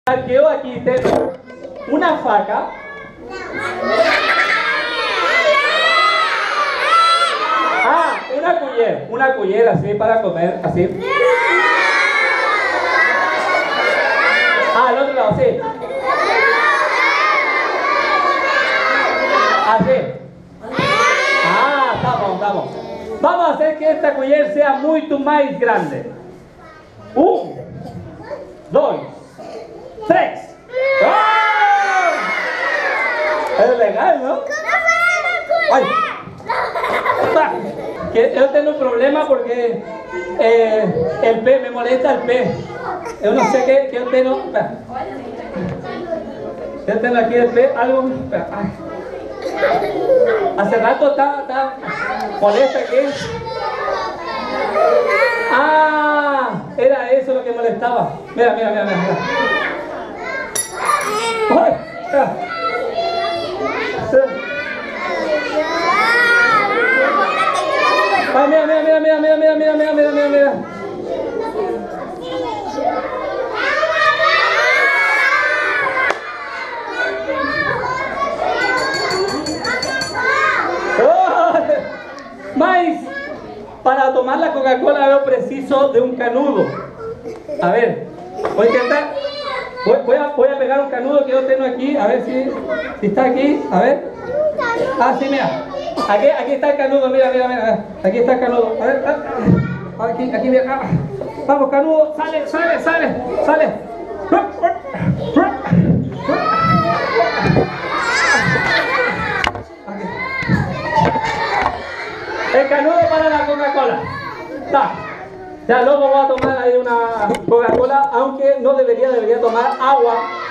Que yo aquí tengo una faca. Una culler así para comer, así. Al otro lado, sí. Así. Estamos. Vamos a hacer que esta culler sea mucho más grande. 1, 2, 3. ¡Ah! Es legal, ¿no? ¡Ay! Que yo tengo un problema porque el pez, me molesta el pez. Yo no sé qué yo tengo. Yo tengo aquí el pez, algo. Hace rato está molesta aquí. Era eso lo que molestaba. Mira. Ay, mira. Más, para tomar la Coca-Cola yo preciso de un canudo. A ver, voy a intentar. Voy a pegar un canudo que yo tengo aquí, a ver si está aquí, a ver. Sí, mira. Aquí está el canudo, mira. Aquí está el canudo. A ver, aquí, mira. Vamos, canudo, sale. El canudo para la Coca-Cola. Ya luego voy a tomar ahí una Coca-Cola, aunque no debería tomar agua.